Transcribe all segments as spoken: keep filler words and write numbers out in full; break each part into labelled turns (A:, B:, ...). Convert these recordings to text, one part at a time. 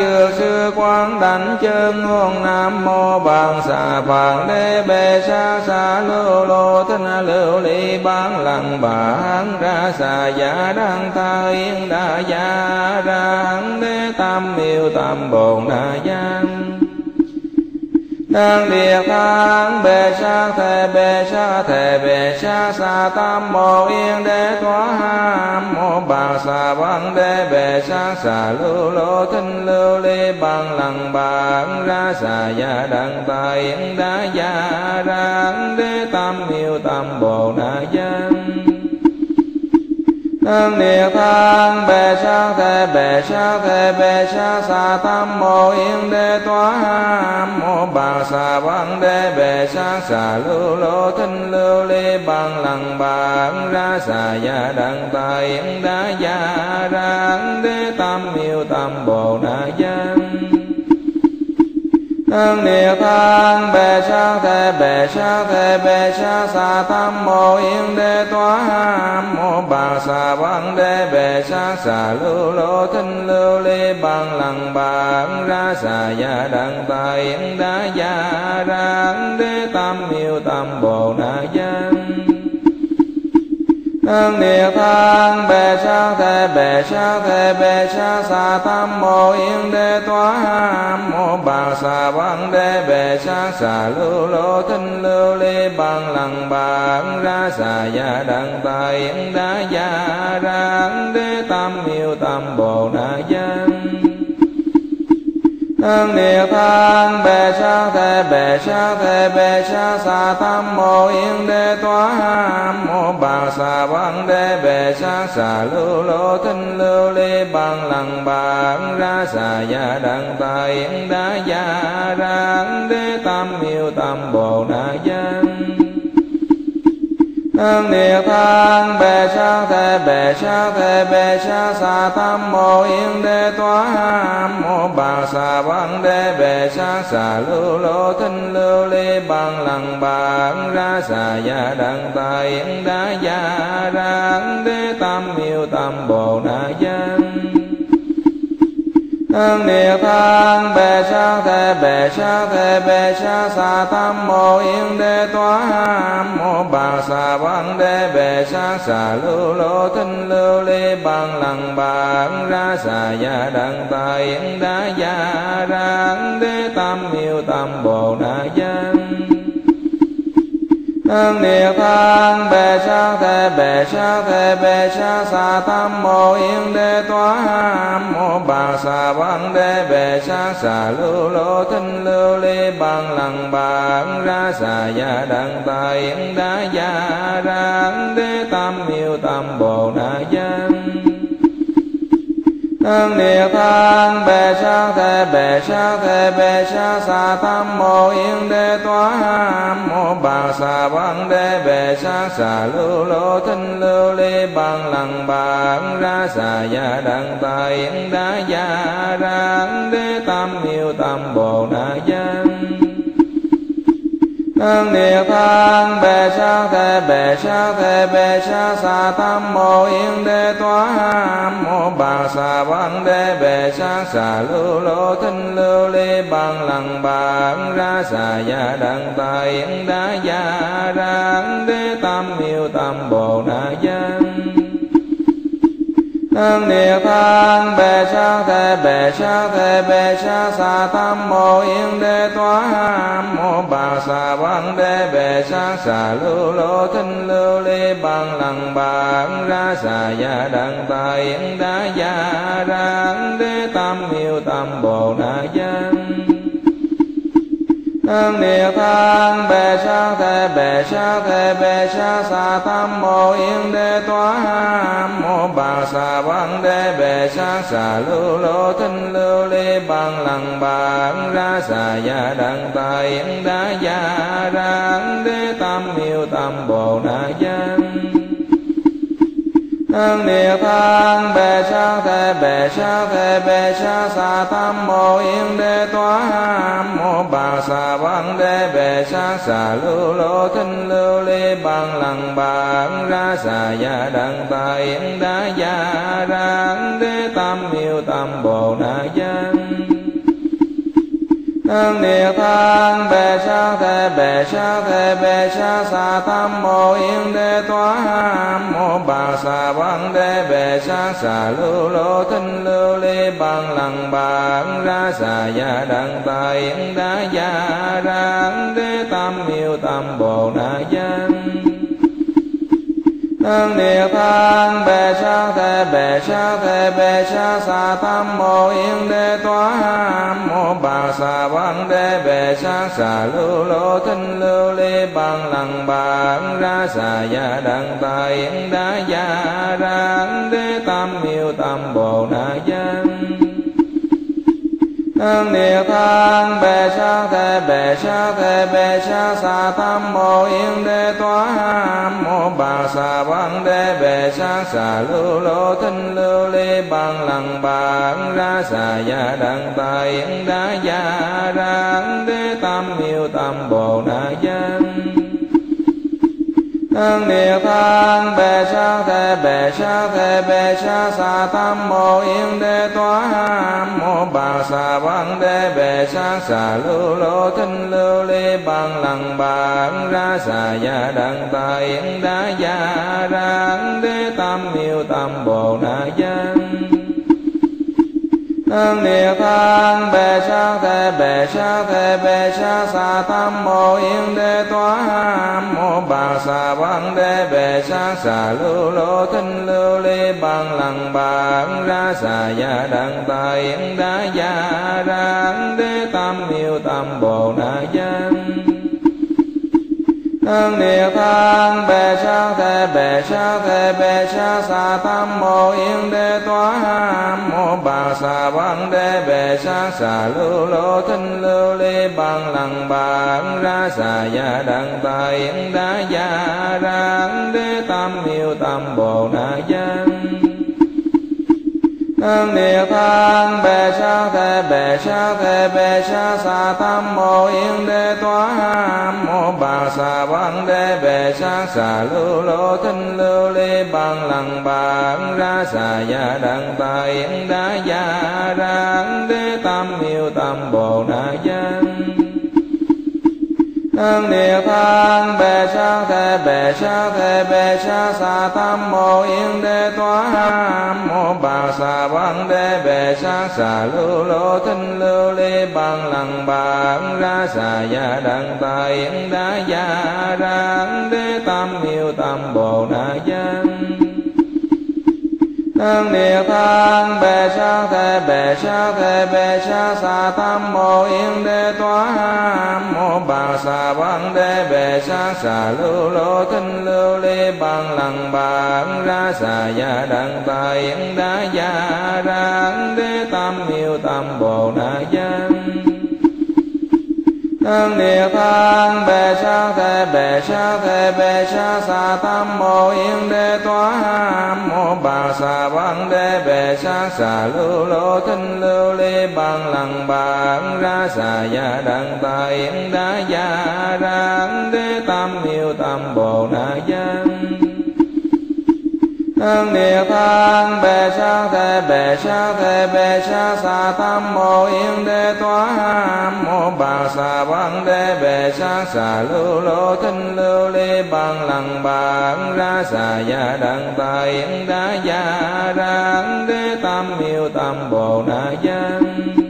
A: chư sư quán đảnh chân ngôn nam mô bằng xà phạn đế bề sa sa lưu lô tinh lưu ly bán lăng bản ra xà giả đăng tha yên đa gia ra hằng đế tam miêu tam bồn đa giang đang địa kháng bề sa thề bề sa thề bề sa sa tam mô yên đế thoá ham mô bà sa văn đế bề sa sa lưu lô tinh lưu ly bằng lăng bản ra sa gia đăng ta yên đá gia ra đế tam miêu tam bồ đa giang năng địa khang bề sa thề bề sa thề bề sa sa tam mô yên đế thoá ham mô bà sa văn đế bề sa sa lưu lô tinh lưu ly bằng lăng bản ra sa gia đăng ta yên đá gia ra đế tam miêu tam bồ đa giang năng địa khang bề sa thề bề sa thề bề sa sa tam mô yên đế thoá ham mô bà sa văn đế bề sa sa lưu lô tinh lưu ly bằng lăng bản ra sa gia đăng ta yên đá gia ra đế tam miêu tam bồ đa giang năng địa khang bề sa thề bề sa thề bề sa sa tam mô yên đế thoá ham mô bà sa văn đế bề sa sa lưu lô tinh lưu ly bằng lăng bản ra sa gia đăng ta yên đá gia ra đế tam miêu tam bồ đa giang năng địa khang bề sa thề bề sa thề bề sa sa tam mô yên đế thoá ham mô bà sa văn đế bề sa sa lưu lô tinh lưu ly bằng lăng bản ra sa gia đăng ta yên đá gia ra đế tam miêu tam bồ đa giang năng địa khang bề sa thề bề sa thề bề sa sa tam mô yên đế thoá ham mô bà sa văn đế bề sa sa lưu lô tinh lưu ly bằng lăng bản ra sa gia đăng ta yên đá gia ra đế tam miêu tam bồ đa giang năng địa khang bề sa thề bề sa thề bề sa sa tam mô yên đế thoá ham mô bà sa văn đế bề sa sa lưu lô tinh lưu ly bằng lăng bản ra sa gia đăng ta yên đá gia ra đế tam miêu tam bồ đa giang năng địa khang bề sa thề bề sa thề bề sa sa tam mô yên đế thoá ham mô bà sa văn đế bề sa sa lưu lô tinh lưu ly bằng lăng bản ra sa gia đăng ta yên đá gia ra đế tam miêu tam bồ đa giang năng địa khang bề sa thề bề sa thề bề sa sa tam mô yên đế thoá ham mô bà sa văn đế bề sa sa lưu lô tinh lưu ly bằng lăng bản ra sa gia đăng ta yên đá gia ra đế tam miêu tam bồ đa giang năng địa khang bề sa thề bề sa thề bề sa sa tam mô yên đế thoá ham mô bà sa văn đế bề sa sa lưu lô tinh lưu ly bằng lăng bản ra sa gia đăng ta yên đá gia ra đế tam miêu tam bồ đa giang năng địa khang bề sa thề bề sa thề bề sa sa tam mô yên đế thoá ham mô bà sa văn đế bề sa sa lưu lô tinh lưu ly bằng lăng bản ra sa gia đăng ta yên đá gia ra đế tam miêu tam bồ đa giang năng địa khang bề sa thề bề sa thề bề sa sa tam mô yên đế thoá ham mô bà sa văn đế bề sa sa lưu lô tinh lưu ly bằng lăng bản ra sa gia đăng ta yên đá gia ra đế tam miêu tam bồ đa giang năng địa khang bề sa thề bề sa thề bề sa sa tam mô yên đế thoá ham mô bà sa văn đế bề sa sa lưu lô tinh lưu ly bằng lăng bản ra sa gia đăng ta yên đá gia ra đế tam miêu tam bồ đa giang Nâng địa thang bệ sa thế bệ sa thế bệ sa sa tam mô yên đế toa ham mô bà sa văn đế bệ sa sa lưu lô thinh lưu ly bằng lăng bản ra sa ya đăng ta yên đá ya rang đế tam miêu tam bồ na dân. Nâng địa thang bệ sa thế bệ sa thế bệ sa sa tam mô yên đế toa ham mô bà sa văn đế bệ sa sa lưu lô thinh lưu ly bằng lăng bản ra sa ya đăng ta yên đá ya rang đế tam miêu tam bồ na dân. Nâng địa thang bệ sa thế bệ sa thế bệ sa sa tam mô yên đế toa ham mô bà sa văn đế bệ sa sa lưu lô thinh lưu ly bằng lăng bản ra sa ya đăng ta yên đá ya rang đế tam miêu tam bồ na dân. Nâng địa thang bệ sa thế bệ sa thế bệ sa sa tam mô yên đế toa ham mô bà sa văn đế bệ sa sa lưu lô thinh lưu ly bằng lăng bản ra sa ya đăng ta yên đá ya rang đế tam miêu tam bồ na dân. Nâng địa thang bệ sa thế bệ sa thế bệ sa sa tam mô yên đế toa ham mô bà sa văn đế bệ sa sa lưu lô thinh lưu ly bằng lăng bản ra sa ya đăng ta yên đá ya rang đế tam miêu tam bồ na dân. Nâng địa thang bệ sa thế bệ sa thế bệ sa sa tam mô yên đế toa ham mô bà sa văn đế bệ sa sa lưu lô thinh lưu ly bằng lăng bản ra sa ya đăng ta yên đá ya rang đế tam miêu tam bồ na dân. Nâng địa thang bệ sa thế bệ sa thế bệ sa sa tam mô yên đế toa ham mô bà sa văn đế bệ sa sa lưu lô thinh lưu ly bằng lăng bản ra sa ya đăng ta yên đá ya rang đế tam miêu tam bồ na dân. Nâng địa thang bệ sa thế bệ sa thế bệ sa sa tam mô yên đế toa ham mô bà sa văn đế bệ sa sa lưu lô thinh lưu ly bằng lăng bản ra sa ya đăng ta yên đá ya rang đế tam miêu tam bồ na dân. Nâng địa thang bệ sa thế bệ sa thế bệ sa sa tam mô yên đế toa ham mô bà sa văn đế bệ sa sa lưu lô thinh lưu ly bằng lăng bản ra sa ya đăng ta yên đá ya rang đế tam miêu tam bồ na dân. Nâng địa thang bệ sa thế bệ sa thế bệ sa sa tam mô yên đế toa ham mô bà sa văn đế bệ sa sa lưu lô thinh lưu ly bằng lăng bản ra sa ya đăng ta yên đá ya rang đế tam miêu tam bồ na dân. Nâng địa thang bệ sa thế bệ sa thế bệ sa sa tam mô yên đế toa ham mô bà sa văn đế bệ sa sa lưu lô thinh lưu ly bằng lăng bản ra sa ya đăng ta yên đá ya rang đế tam miêu tam bồ na dân.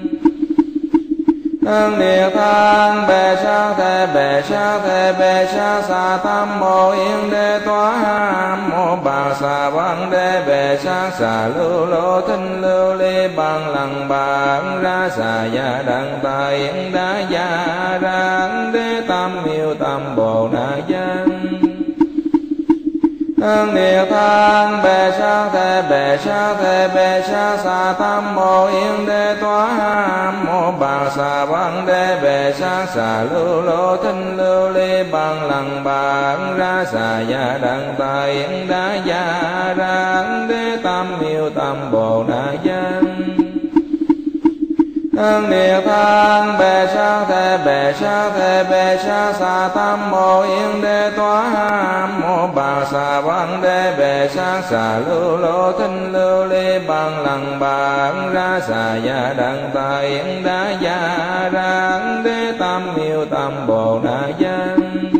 A: Nâng địa thang bệ sa thế bệ sa thế bệ sa sa tam mô yên đế toa ham mô bà sa văn đế bệ sa sa lưu lô thinh lưu ly bằng lăng bản ra sa ya đăng ta yên đá ya rang đế tam miêu tam bồ na dân. Nâng địa thang bệ sa thế bệ sa thế bệ sa sa tam mô yên đế toa ham mô bà sa văn đế bệ sa sa lưu lô thinh lưu ly bằng lăng bản ra sa ya đăng ta yên đá ya rang đế tam miêu tam bồ na dân. Nâng địa thang bệ sa thế bệ sa thế bệ sa sa tam mô yên đế toa ham mô bà sa văn đế bệ sa sa lưu lô thinh lưu ly bằng lăng bằng ra sa ya đăng ta yên đá ya rang đế tam miêu tam bồ na dân.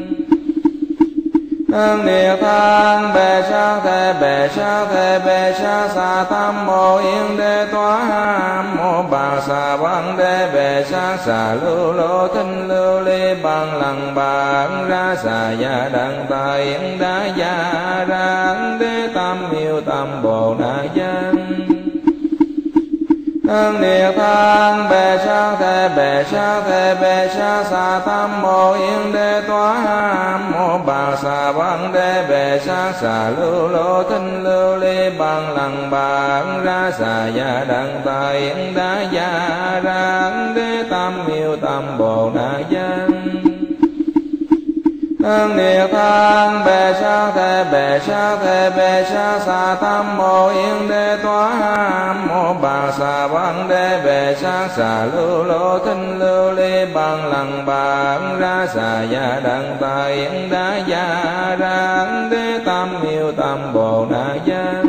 A: Nâng địa thang bệ sa thế bệ sa thế bệ sa sa tam mô yên đế toa ham mô bà sa văn đế bệ sa sa lưu lô thinh lưu ly bằng lăng bằng ra sa ya đăng ta yên đá ya rang đế tam miêu tam bồ na dân. Nâng địa thang bệ sa thế bệ sa thế bệ sa sa tam mô yên đế toa ham mô bà sa văn đế bệ sa sa lưu lô thinh lưu ly bằng lăng bằng ra sa ya đăng ta yên đá ya rang đế tam miêu tam bồ na dân. Nâng địa thang bệ sa thế bệ sa thế bệ sa sa tam mô yên đế toa ham mô bà sa văn đế bệ sa sa lưu lô thinh lưu ly bằng lăng bằng ra sa ya đăng ta yên đá ya rang đế tam miêu tam bồ na dân.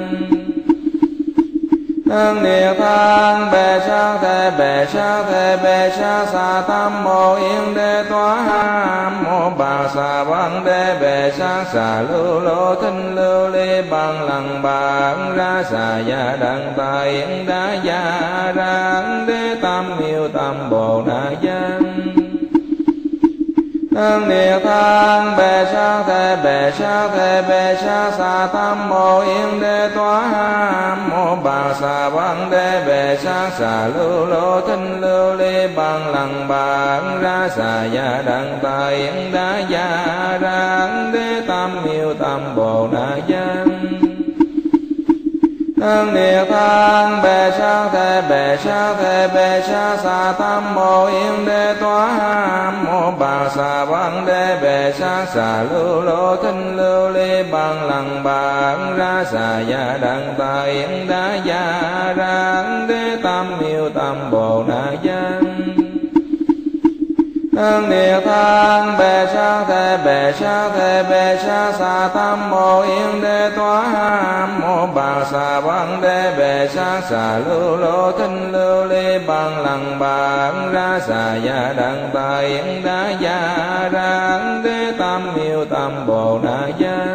A: Nâng địa thang bệ sa thế bệ sa thế bệ sa sa tam mô yên đế toa ham mô bà sa văn đế bệ sa sa lưu lô thinh lưu ly bằng lăng bằng ra sa ya đăng ta yên đá ya rang đế tam miêu tam bồ na dân. Nâng địa thang bệ sa thế bệ sa thế bệ sa sa tam mô yên đế toa ham mô bà sa văn đế bệ sa sa lưu lô thinh lưu ly bằng lăng bằng ra sa ya đăng ta yên đá ya rang đế tam miêu tam bồ na dân. Nâng địa thang bệ sa thế bệ sa thế bệ sa sa tam mô yên đế toa ham mô bà sa văn đế bệ sa sa lưu lô thinh lưu ly bằng lăng bằng ra sa ya đăng ta yên đá ya rang đế tam miêu tam bồ na dân. Nâng địa thang bệ sa thế bệ sa thế bệ sa sa tam mô yên đế toa ham mô bà sa văn đế bệ sa sa lưu lô thinh lưu ly bằng lăng bằng ra sa ya đăng ta yên đá ya rang đế tam miêu tam bồ na dân.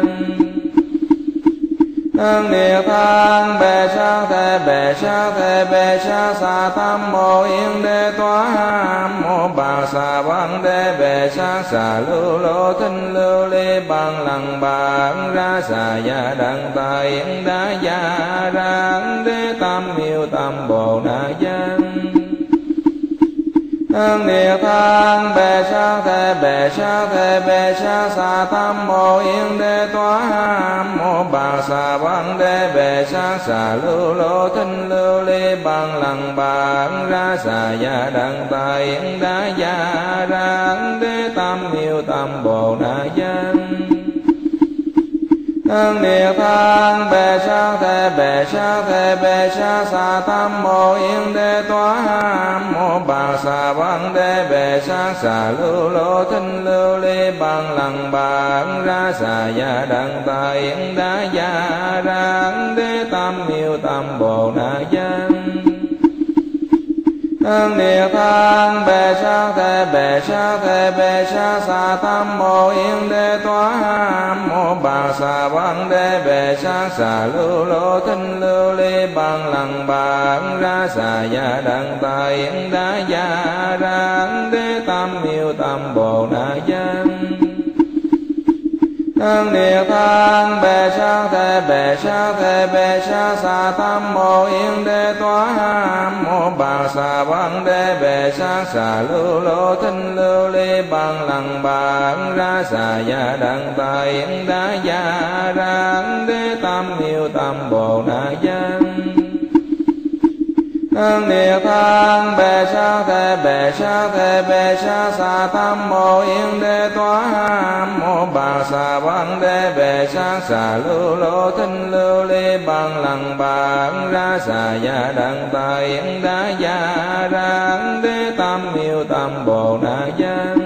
A: Nâng địa thang bệ sa thế bệ sa thế bệ sa sa tam mô yên đế toa ham mô bà sa văn đế bệ sa sa lưu lô thinh lưu ly bằng lăng bằng ra sa ya đăng ta yên đá ya rang đế tam miêu tam bồ na dân. Nâng địa thang bệ sa thế bệ sa thế bệ sa sa tam mô yên đế toa ham mô bà sa văn đế bệ sa sa lưu lô thinh lưu ly bằng lăng bằng ra sa ya đăng ta yên đá ya rang đế tam miêu tam bồ na dân. Nâng địa thang bệ sa thế bệ sa thế bệ sa sa tam mô yên đế toa ham mô bà sa văn đế bệ sa sa lưu lô thinh lưu ly bằng lăng bằng ra sa ya đăng ta yên đá ya rang đế tam miêu tam bồ na dân. Nâng địa thang bệ sa thế bệ sa thế bệ sa sa tam mô yên đế toa ham mô bà sa văn đế bệ sa sa lưu lô thinh lưu ly bằng lăng bằng ra sa ya đăng ta yên đá ya rang đế tam miêu tam bồ na dân. Nâng địa thang bệ sa thế bệ sa thế bệ sa sa tam mô yên đế toa ham mô bà sa văn đế bệ sa sa lưu lô thinh lưu ly bằng lăng bằng ra sa ya đăng ta yên đá ya rang đế tam miêu tam bồ na dân. Hương địa thang bệ sa thế bệ sa thế bệ sa sa tham mô yên đế toa ham mô bà sa văn đế bệ sa sa lưu lô thinh lưu ly bằng lăng bằng ra sa ya đăng ta yên đá ya rang đế tam miêu tam bồ na dân.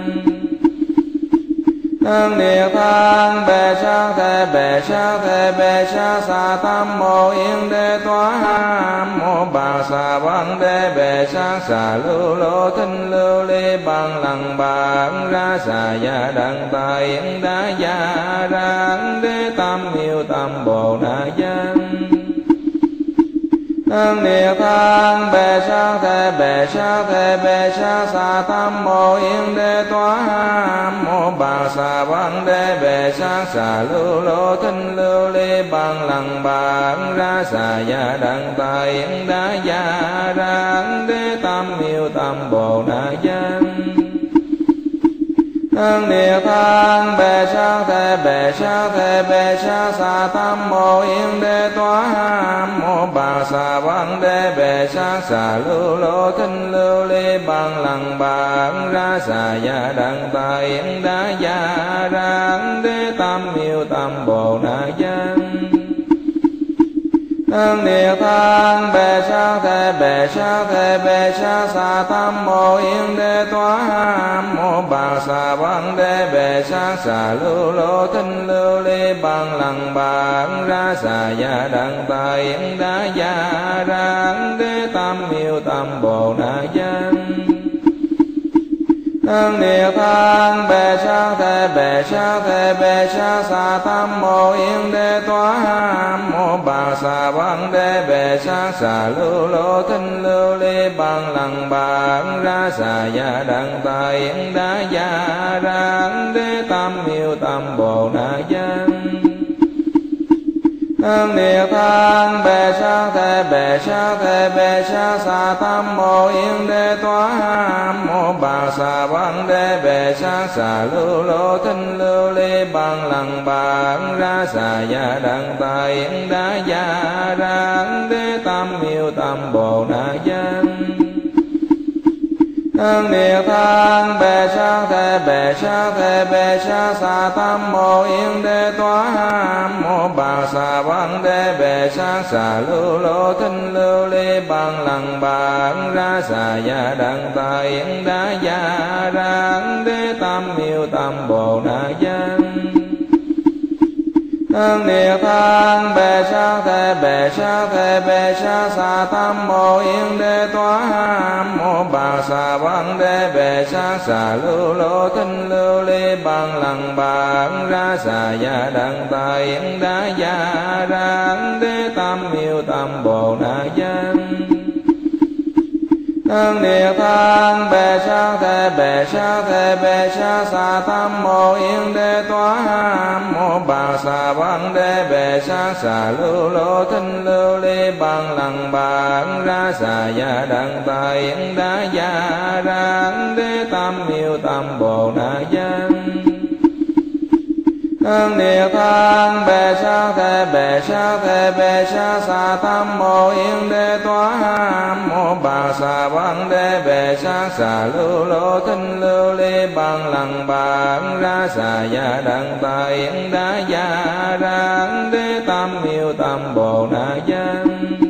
A: Hương địa thang bệ sa thế bệ sa thế bệ sa sa tham mô yên đế toa ham mô bà sa văn đế bệ sa sa lưu lô thinh lưu ly bằng lăng bằng ra sa ya đăng ta yên đá ya rang đế tam miêu tam bồ na dân. Hương địa thang bệ sa thế bệ sa thế bệ sa sa tham mô yên đế toa ham mô bà sa văn đế bệ sa sa lưu lô thinh lưu ly bằng lăng bằng ra sa ya đăng ta yên đá ya rang đế tam miêu tam bồ na dân. Hương địa thang bệ sa thế bệ sa thế bệ sa sa tham mô yên đế toa ham mô bà sa văn đế bệ sa sa lưu lô thinh lưu ly bằng lăng bằng ra sa ya đăng ta yên đá ya rang đế tam miêu tam bồ na dân. Hương địa thang bệ sa thế bệ sa thế bệ sa sa tham mô yên đế toa ham mô bà sa văn đế bệ sa sa lưu lô thinh lưu ly bằng lăng bằng ra sa ya đăng ta yên đá ya rang đế tam miêu tam bồ na dân. Hương địa thang bệ sa thế bệ sa thế bệ sa sa tham mô yên đế toa ham mô bà sa văn đế bệ sa sa lưu lô thinh lưu ly bằng lăng bằng ra sa ya đăng ta yên đá ya rang đế tam miêu tam bồ na dân. Hương địa thang bệ sa thế bệ sa thế bệ sa sa tham mô yên đế toa ham mô bà sa văn đế bệ sa sa lưu lô thinh lưu ly bằng lăng bằng ra sa ya đăng ta yên đá ya rang đế tam miêu tam bồ na dân. Hương địa thang bệ sa thế bệ sa thế bệ sa sa tham mô yên đế toa ham mô bà sa văn đế bệ sa sa lưu lô thinh lưu ly bằng lăng bằng ra sa ya đăng ta yên đá ya rang đế tam miêu tam bồ na dân. Hương địa thang bệ sa thế bệ sa thế bệ sa sa tham mô yên đế toa ham mô bà sa văn đế bệ sa sa lưu lô thinh lưu ly bằng lăng bằng ra sa ya đăng ta yên đá ya rang đế tam miêu tam bồ na dân. Hương địa thang bệ sa thế bệ sa thế bệ sa sa tham mô yên đế toa ham mô bà sa văn đế bệ sa sa lưu lô thinh lưu ly bằng lăng bằng ra sa ya đăng ta yên đá ya rang đế tam miêu tam bồ na dân. Hương địa thang bệ sa thế bệ sa thế bệ sa sa tham mô yên đế toa ham mô bà sa văn đế bệ sa sa lưu lô thinh lưu ly bằng lăng bằng ra sa ya đăng ta yên đá ya rang đế tam miêu tam bồ na dân.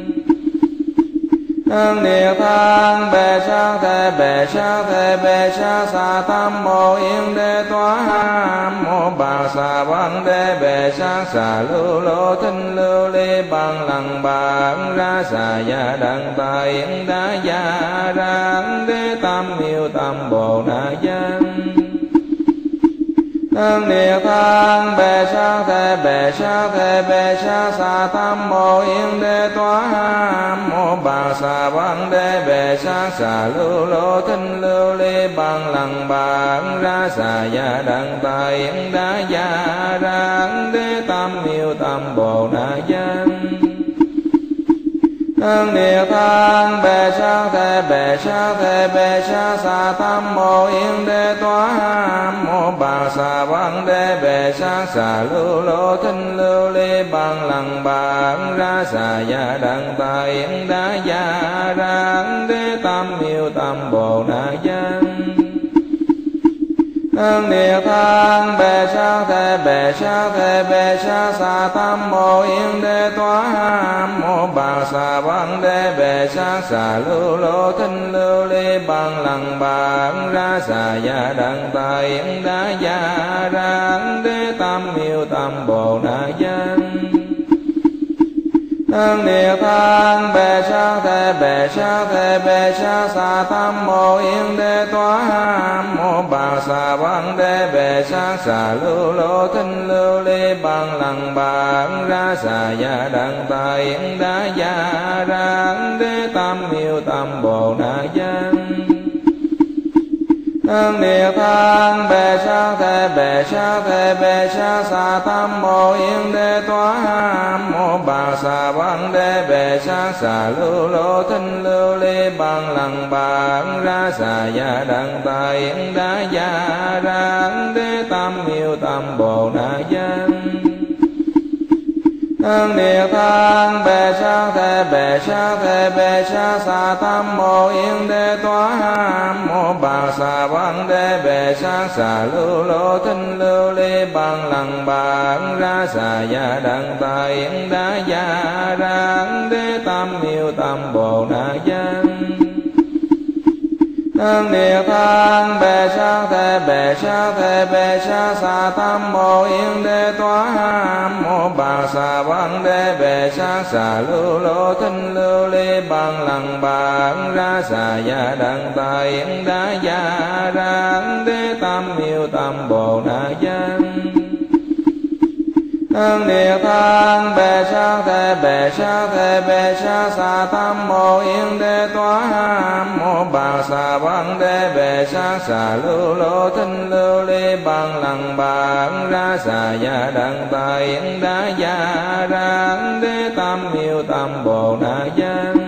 A: Hương địa thang bệ sa thế bệ sa thế bệ sa sa tham mô yên đế toa ham mô bà sa văn đế bệ sa sa lưu lô thinh lưu ly bằng lăng bằng ra sa ya đăng ta yên đá ya rang đế tam miêu tam bồ na dân. Hương địa thang bệ sa thế bệ sa thế bệ sa sa tham mô yên đế toa ham mô bà sa văn đế bệ sa sa lưu lô thinh lưu ly bằng lăng bằng ra sa ya đăng ta yên đá ya rang đế tam miêu tam bồ na dân. Nâng địa thang bệ sát thế bệ sát thế bệ sát xà tam mô yên đế toá ham mô bà xà văn đế bệ sát xà lưu lô thinh lưu ly bằng lăng bản ra xà gia đăng ta yên đá gia ráng đế tam miêu tam bồ na dân. Nâng địa thang bệ sát thế bệ sát thế bệ sát xà tam mô yên đế toá ham mô bà xà văn đế bệ sát xà lưu lô thinh lưu ly bằng lăng bản ra xà gia đăng ta yên đá gia ráng đế tam miêu tam bồ na dân. Nâng địa thang bệ sát thế bệ sát thế bệ sát xà tam mô yên đế toá ham mô bà xà văn đế bệ sát xà lưu lô thinh lưu ly bằng lăng bản ra xà gia đăng ta yên đá gia ráng đế tam miêu tam bồ na dân. Nâng địa thang bệ sát thế bệ sát thế bệ sát xà tam mô yên đế toá ham mô bà xà văn đế bệ sát xà lưu lô thinh lưu ly bằng lăng bản ra xà gia đăng ta yên đá gia ráng đế tam miêu tam bồ na dân. Nâng địa thang bệ sát thế bệ sát thế bệ sát xà tam mô yên đế toá ham mô bà xà văn đế bệ sát xà lưu lô thinh lưu ly bằng lăng bản ra xà gia đăng ta yên đá gia ráng đế tam miêu tam bồ na dân. Nâng địa thang bệ sát thế bệ sát thế bệ sát xà tam mô yên đế toá ham mô bà xà văn đế bệ sát xà lưu lô thinh lưu ly bằng lăng bản ra xà gia đăng ta yên đá gia ráng đế tam miêu tam bồ na dân. Nâng địa thang bệ sát thế bệ sát thế bệ sát xà tam mô yên đế toá ham mô bà xà văn đế bệ sát xà lưu lô thinh lưu ly bằng lăng bản ra xà gia đăng ta yên đá gia ráng đế tam miêu tam bồ na dân.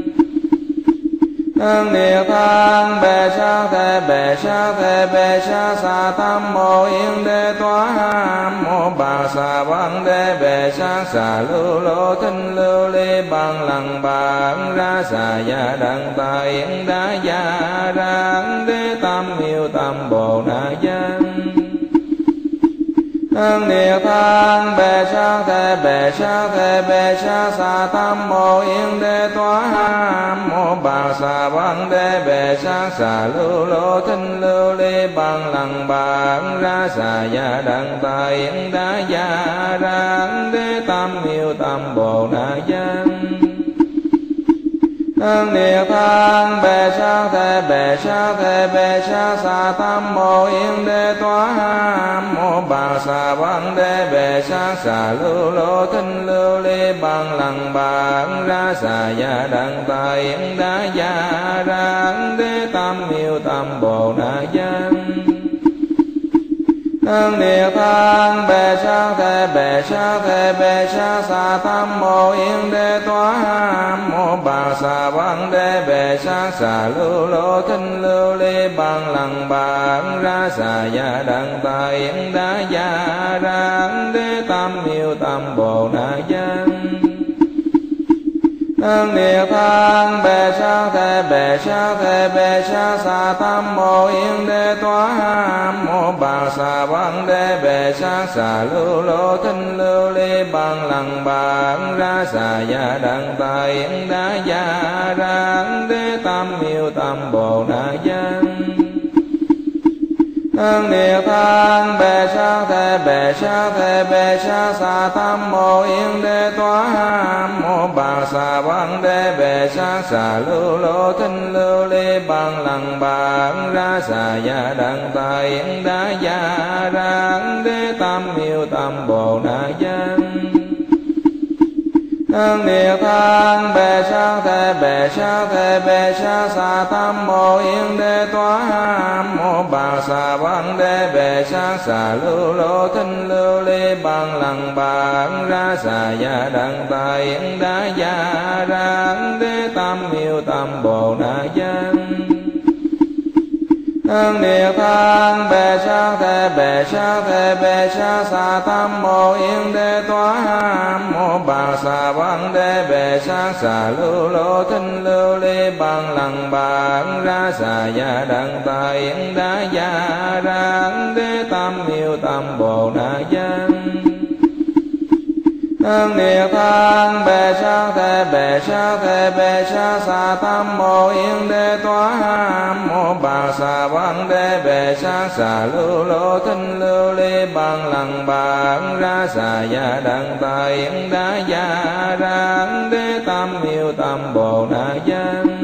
A: Nâng địa thang bệ sát thế bệ sát thế bệ sát xà tam mô yên đế toá ham mô bà xà văn đế bệ sát xà lưu lô thinh lưu ly bằng lăng bản ra xà gia đăng ta yên đá gia ráng đế tam miêu tam bồ na dân. Nâng địa thang bệ sát thế bệ sát thế bệ sát xà tam mô yên đế toá ham mô bà xà văn đế bệ sát xà lưu lô thinh lưu ly bằng lăng bản ra xà gia đăng ta yên đá gia ráng đế tam miêu tam bồ na dân. Nâng địa thang bệ sát thế bệ sát thế bệ sát xà tam mô yên đế toá ham mô bà xà văn đế bệ sát xà lưu lô thinh lưu ly bằng lăng bản ra xà gia đăng ta yên đá gia ráng đế tam miêu tam bồ na dân. Nâng địa thang bệ sát thế bệ sát thế bệ sát xà tam mô yên đế toá ham mô bà xà văn đế bệ sát xà lưu lô thinh lưu ly bằng lăng bản ra xà gia đăng ta yên đá gia ráng đế tam miêu tam bồ na dân. Nâng địa thang bệ sát thế bệ sát thế bệ sát xà tam mô yên đế toá ham mô bà xà văn đế bệ sát xà lưu lô thinh lưu ly bằng lăng bản ra xà gia đăng ta yên đá gia ráng đế tam miêu tam bồ na dân. Nâng địa thang bệ sát thế bệ sát thế bệ sát xà tam mô yên đế toá ham mô bà xà văn đế bệ sát xà lưu lô thinh lưu ly bằng lăng bản ra xà gia đăng ta yên đá gia ráng đế tam miêu tam bồ na dân. Nâng địa thang bệ sát thế bệ sát thế bệ sát xà tam mô yên đế toá ham mô bà xà văn đế bệ sát xà lưu lô thinh lưu ly bằng lăng bạc ra xà ya đăng ta yên đá ya rang đế tam miêu tam bồ na dân. Nâng địa thang bệ sát thế bệ sát thế bệ sát xà tam mô yên đế toá ham mô bà xà văn đế bệ sát xà lưu lô thinh lưu ly bằng lăng bạc ra xà ya đăng ta yên đá ya rang đế tam miêu tam bồ na dân. Nâng địa thang bệ sát thế bệ sát thế bệ sát xà tam mô yên đế toá ham mô bà xà văn đế bệ sát xà lưu lô thinh lưu ly bằng lăng bạc ra xà ya đăng ta yên đá ya rang đế tam miêu tam bồ na dân.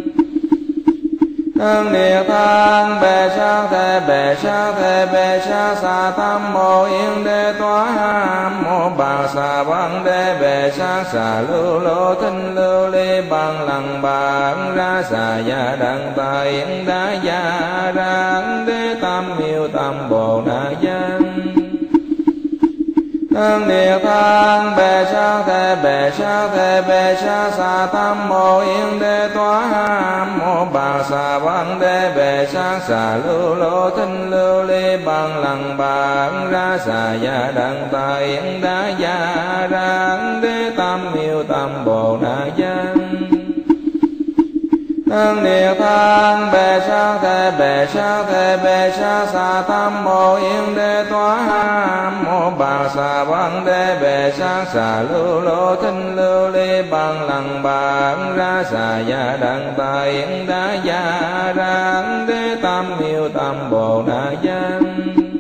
A: Nâng địa thang bệ sát thế bệ sát thế bệ sát xà tam mô yên đế toá ham mô bà xà văn đế bệ sát xà lưu lô thinh lưu ly bằng lăng bạc ra xà ya đăng ta yên đá ya rang đế tam miêu tam bồ na dân. Nâng địa thang bệ sát thế bệ sát thế bệ sát xà tam mô yên đế toá ham mô bà xà văn đế bệ sát xà lưu lô thinh lưu ly bằng lăng bạc ra xà ya đăng ta yên đá ya rang đế tam miêu tam bồ na dân. Nâng địa thang bệ sát thế bệ sát thế bệ sát xà tam mô yên đế toá ham mô bà xà văn đế bệ sát xà lưu lô thinh lưu ly bằng lăng bạc ra xà ya đăng ta yên đá ya rang đế tam miêu tam bồ na dân.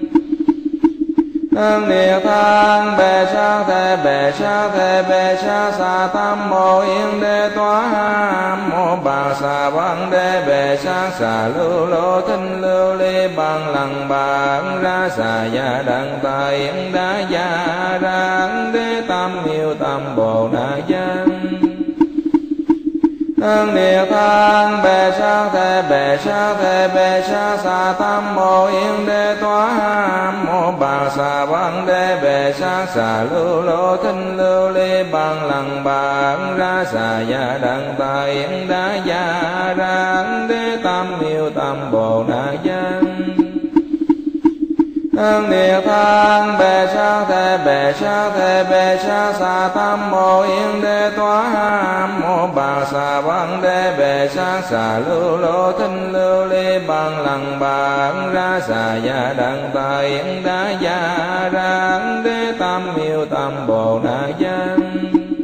A: Nâng địa thang bệ sát thế bệ sát thế bệ sát xà tam mô yên đế toá ham mô bà xà văn đế bệ sát xà lưu lô thinh lưu ly bằng lăng bạc ra xà ya đăng ta yên đá ya rang đế tam miêu tam bồ na dân. Nâng địa thang bệ sát thế bệ sát thế bệ sát xà tam mô yên đế toá ham mô bà xà văn đế bệ sát xà lưu lô thinh lưu ly bằng lăng bạc ra xà ya đăng ta yên đá ya rang đế tam miêu tam bồ na dân. Nâng địa thang bệ sát thế bệ sát thế bệ sát xà tam mô yên đế toá ham mô bà xà văn đế bệ sát xà lưu lô thinh lưu ly bằng lăng bạc ra xà ya đăng ta yên đá ya rang đế tam miêu tam bồ na dân.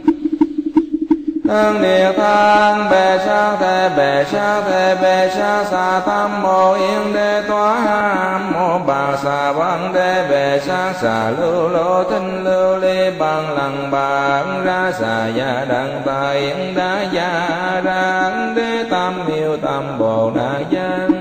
A: Nâng địa thang bệ sát thế bệ sát thế bệ sát xà tam mô yên đế toá ham mô bà xà văn đế bệ sát xà lưu lô thinh lưu ly bằng lăng bạc ra xà ya đăng ta yên đá ya rang đế tam miêu tam bồ na dân.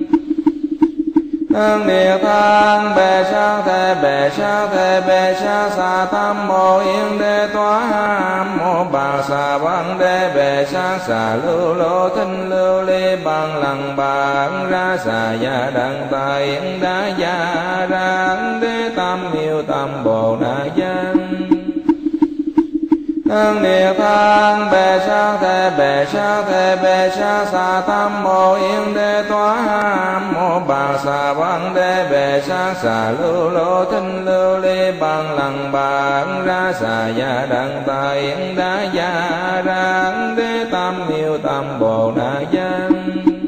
A: Nâng địa thang bệ sát thế bệ sát thế bệ sát xà tam mô yên đế toá ham mô bà xà văn đế bệ sát xà lưu lô thinh lưu ly bằng lăng bạc ra xà ya đăng ta yên đá ya rang đế tam miêu tam bồ na dân. Nâng địa thang bệ sát thế bệ sát thế bệ sát xà tam mô yên đế toá ham mô bà xà văn đế bệ sát xà lưu lô thinh lưu ly bằng lăng bạc ra xà ya đăng ta yên đá ya rang đế tam miêu tam bồ na dân.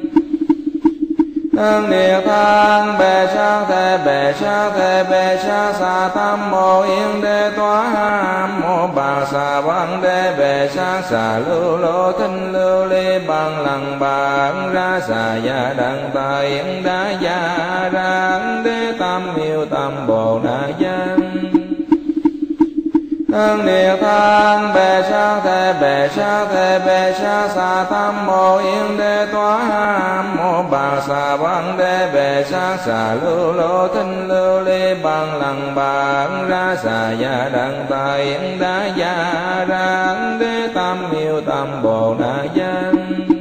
A: Nâng địa thang bệ sát thế bệ sát thế bệ sát xà tam mô yên đế toá ham mô bà xà văn đế bệ sát xà lưu lô thinh lưu ly bằng lăng bạc ra xà ya đăng ta yên đá ya rang đế tam miêu tam bồ na dân. Nâng Niết Thang Bệ Sát Thế Bệ Sát Thế Bệ Sát Xà Tam Mô Yên Đế Toa Ham Mô Bà Xà Văn Đế Bệ Sát Xà Lưu Lô Thinh Lưu Ly Bằng Lăng Bạc Ra Xà Gia Đăng Ta Yên Đá Gia Rang Đế Tam Miêu Tam Bồ Na Dân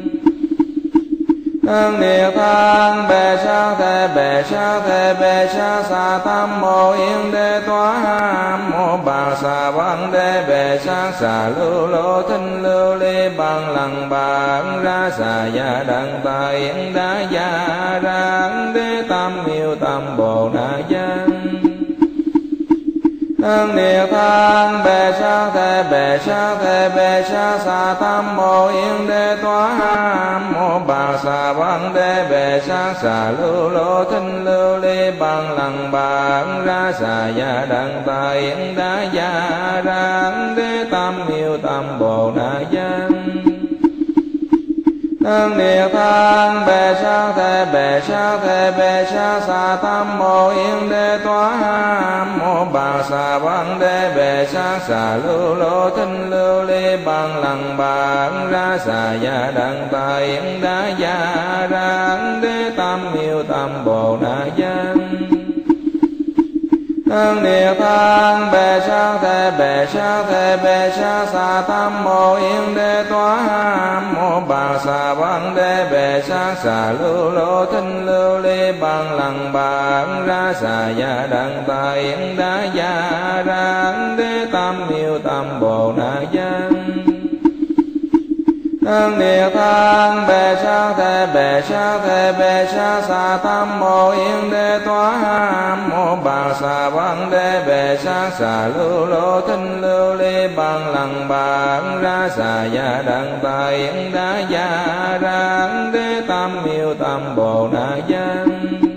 A: Nâng Niết Thang Bệ Sát Thế Bệ Sát Thế Bệ Sát Xà Tam Mô Yên Đế Toa Ham Mô Bà Xà Văn Đế Bệ Sát Xà Lưu Lô Thinh Lưu Ly Bằng Lăng Bạc Ra Xà Gia Đăng Ta Yên Đá Gia Rang Đế Tam Miêu Tam Bồ Na Dân Nâng Niết Thang Bệ Sát Thế Bệ Sát Thế Bệ Sát Xà Tam Mô Yên Đế Toa Ham Mô Bà Xà Văn Đế Bệ Sát Xà Lưu Lô Thinh Lưu Ly Bằng Lăng Bạc Ra Xà Gia Đăng Ta Yên Đá Gia Rang Đế Tam Miêu Tam Bồ Na Dân Nâng Niết Thang Bệ Sát Thế Bệ Sát Thế Bệ Sát Xà Tam Mô Yên Đế Toa Ham Mô Bà Xà Văn Đế Bệ Sát Xà Lưu Lô Thinh Lưu Ly Bằng Lăng Bạc Ra Xà Gia Đăng Ta Yên Đá Gia Rang Đế Tam Miêu Tam Bồ Na Dân Nâng Niết Thang Bệ Sát Thế Bệ Sát Thế Bệ Sát Xà Tam Mô Yên Đế Toa Ham Mô Bà Xà Văn Đế Bệ Sát Xà Lưu Lô Thinh Lưu Ly Bằng Lăng Bạc Ra Xà Gia Đăng Ta Yên Đá Gia Rang Đế Tam Miêu Tam Bồ Na Dân Nâng Niết Thang Bệ Sát Thế Bệ Sát Thế Bệ Sát Xà Tam Mô Yên Đế Toa Ham Mô Bà Xà Văn Đế Bệ Sát Xà Lưu Lô Thinh Lưu Ly Bằng Lăng Bạc Ra Xà Gia Đăng Ta Yên Đá Gia Rang Đế Tam Miêu Tam Bồ Na Dân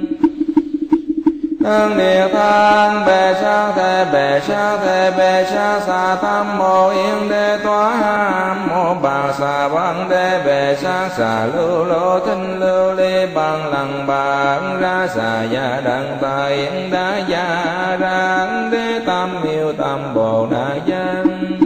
A: Nâng Niết Thang Bệ Sát Thế Bệ Sát Thế Bệ Sát Xà Tam Mô Yên Đế Toa Ham Mô Bà Xà Văn Đế Bệ Sát Xà Lưu Lô Thinh Lưu Ly Bằng Lăng Bạc Ra Xà Gia Đăng Ta Yên Đá Gia Rang Đế Tam Miêu Tam Bồ Na Dân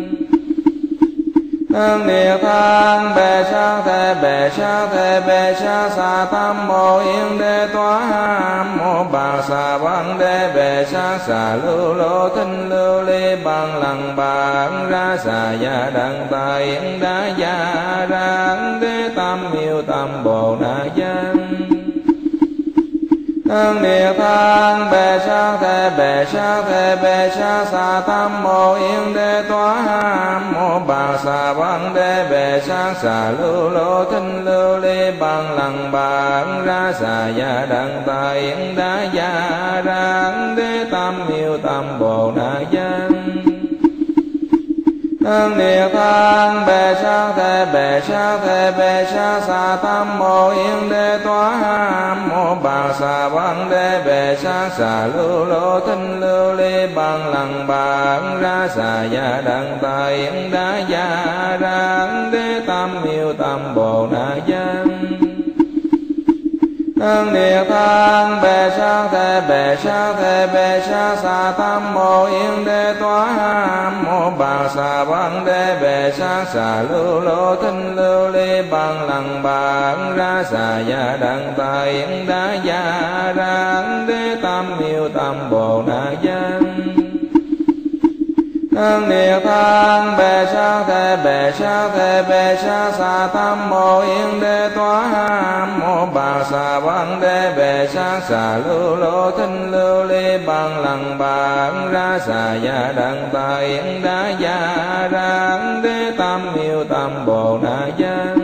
A: Nâng Niết Thang Bệ Sát Thế Bệ Sát Thế Bệ Sát Xà Tam Mô Yên Đế Toa Ham Mô Bà Xà Văn Đế Bệ Sát Xà Lưu Lô Thinh Lưu Ly Bằng Lăng Bạc Ra Xà Gia Đăng Ta Yên Đá Gia Rang Đế Tam Miêu Tam Bồ Na Dân Nâng Niết Thang Bệ Sát Thế Bệ Sát Thế Bệ Sát Xà Tam Mô Yên Đế Toa Ham Mô Bà Xà Văn Đế Bệ Sát Xà Lưu Lô Thinh Lưu Ly Bằng Lăng Bạc Ra Xà Gia Đăng Ta Yên Đá Gia Rang Đế Tam Miêu Tam Bồ Na Dân Nâng Niết Thang Bệ Sát Thế Bệ Sát Thế Bệ Sát Xà Tam Mô Yên Đế Toa Ham Mô Bà Xà Văn Đế Bệ Sát Xà Lưu Lô Thinh Lưu Ly Bằng Lăng Bạc Ra Xà Gia Đăng Ta Yên Đá Gia Rang Đế Tam Miêu Tam Bồ Na Dân Nâng Niết Thang Bệ Sát Thế Bệ Sát Thế Bệ Sát Xà Tam Mô Yên Đế Toa Ham Mô Bà Xà Văn Đế Bệ Sát Xà Lưu Lô Thinh Lưu Ly Bằng Lăng Bạc Ra Xà Gia Đăng Ta Yên Đá Gia Rang Đế Tam Miêu Tam Bồ Na Dân Nâng Niết Thang Bệ Sát Thế Bệ Sát Thế Bệ Sát Xà Tam Mô Yên Đế Toa Ham Mô Bà Xà Văn Đế Bệ Sát Xà Lưu Lô Thinh Lưu Ly Bằng Lăng Bạc Ra Xà Gia Đăng Ta Yên Đá Gia Rang Đế Tam Miêu Tam Bồ Na Dân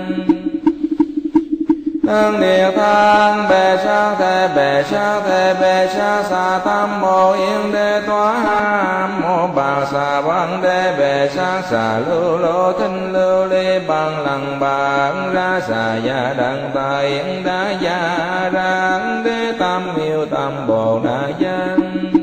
A: Nâng Niết Thang Bệ Sát Thế Bệ Sát Thế Bệ Sát Xà Tam Mô Yên Đế Toa Ham Mô Bà Xà Văn Đế Bệ Sát Xà Lưu Lô Thinh Lưu Ly Bằng Lăng Bạc Ra Xà Gia Đăng Ta Yên Đá Gia Rang Đế Tam Miêu Tam Bồ Na Dân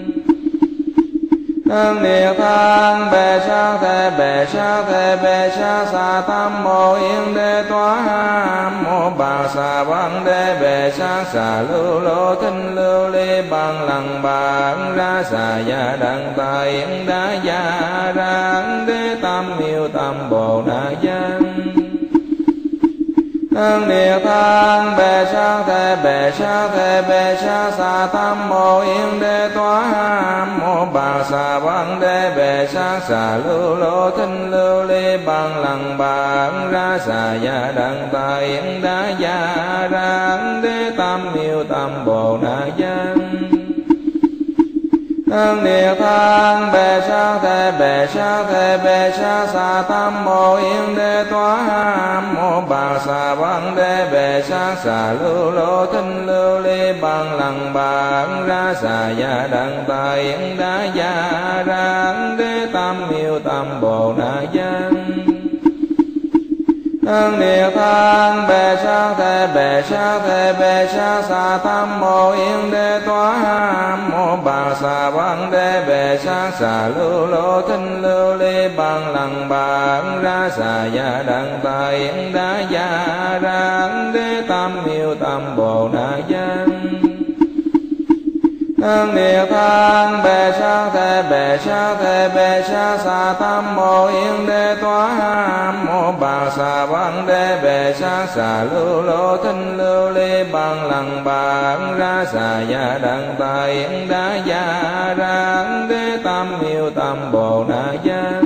A: Nâng Niết Thang Bệ Sát Thế Bệ Sát Thế Bệ Sát Xà Tam Mô Yên Đế Toa Ham Mô Bà Xà Văn Đế Bệ Sát Xà Lưu Lô Thinh Lưu Ly Bằng Lăng Bạc Ra Xà Gia Đăng Ta Yên Đá Gia ráng đế tam miêu tam bồ đà dân Nâng địa thang bệ sa thế bệ sa thế bệ sa sa tam mô yên đế toa ham mô bà sa văn đế bệ sa sa lưu lô thinh lưu ly bằng lăng bằng ra sa ya đăng ta yên đá ya ráng đế tam miêu tam bồ đà dân Nâng địa thang bệ sa thế bệ sa thế bệ sa sa tam mô yên đế toa ham mô bà sa văn đế bệ sa sa lưu lô thinh lưu ly bằng lăng bằng ra sa ya đăng ta yên đá ya ráng đế tam miêu tam bồ đà dân Nâng địa thang bệ sa thế bệ sa thế bệ sa sa tam mô yên đế toa ham mô bà sa văn đế bệ sa sa lưu lô thinh lưu ly bằng lăng bằng ra sa ya đăng ta yên đá ya ráng đế tam miêu tam bồ đà dân Nâng địa thang bệ sa thế bệ sa thế bệ sa sa tam mô yên đế toa ham mô bà sa văn đế bệ sa sa lưu lô thinh lưu ly bằng lăng bằng ra sa ya đăng ta yên đá ya ráng đế tam miêu tam bồ đà dân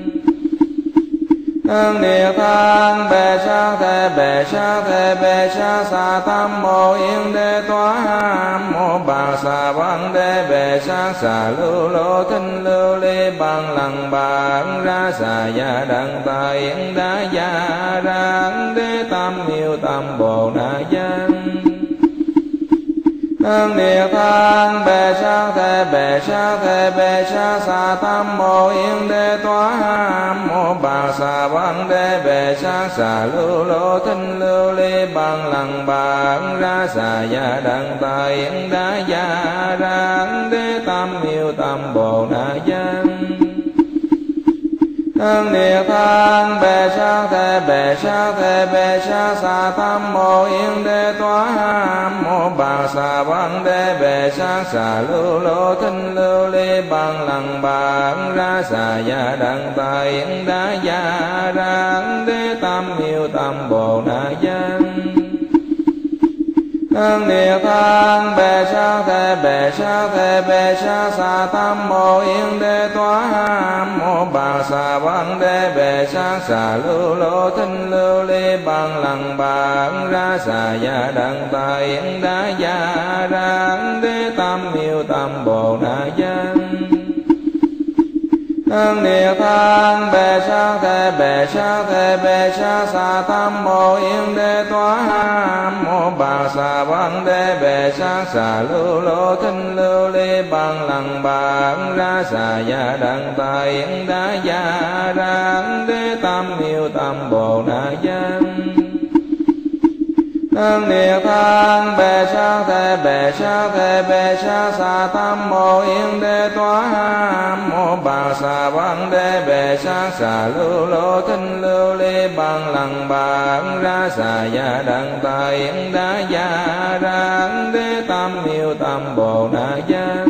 A: Nâng địa thang bệ sa thế bệ sa thế bệ sa sa tam mô yên đế toa ham mô bà sa văn đế bệ sa sa lưu lô thinh lưu ly bằng lăng bằng ra sa ya đăng ta yên đá ya ráng đế tam miêu tam bồ đà dân Nâng địa thang bệ sa thế bệ sa thế bệ sa sa tam mô yên đế toa ham mô bà sa văn đế bệ sa sa lưu lô thinh lưu ly bằng lăng bằng ra sa ya đăng ta yên đá ya ráng đế tam miêu tam bồ đà dân Nâng địa thang bệ sa thế bệ sa thế bệ sa sa tam mô yên đế toa ham mô bà sa văn đế bệ sa sa lưu lô thinh lưu ly bằng lăng bằng ra sa ya đăng ta yên đá ya ráng đế tam miêu tam bồ đà dân Nâng địa thang bệ sa thế bệ sa thế bệ sa sa tam mô yên đế toa ham mô bà sa văn đế bệ sa sa lưu lô thinh lưu ly bằng lăng bằng ra sa ya đăng ta yên đá ya ráng đế tam miêu tam bồ đà dân Nâng địa thang bệ sa thế bệ sa thế bệ sa sa tam mô yên đế toa ham mô bà sa văn đế bệ sa sa lưu lô thinh lưu ly bằng lăng bằng ra sa ya đăng ta yên đá ya ráng đế tam miêu tam bồ đà dân Nâng địa thang bệ sa thế bệ sa thế bệ sa sa tam mô yên đế toa ham mô bà sa văn đế bệ sa sa lưu lô thinh lưu ly bằng lăng bằng ra sa ya đăng ta yên đá ya ráng đế tam miêu tam bồ đà dân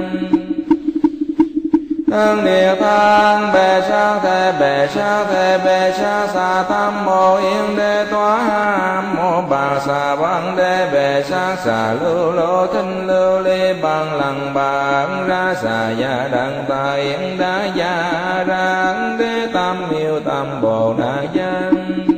A: Nâng địa thang bệ sa thế bệ sa thế bệ sa sa tam mô yên đế toa ham mô bà sa văn đế bệ sa sa lưu lô thinh lưu ly bằng lăng bằng ra sa ya đăng ta yên đá ya ráng đế tam miêu tam bồ đà dân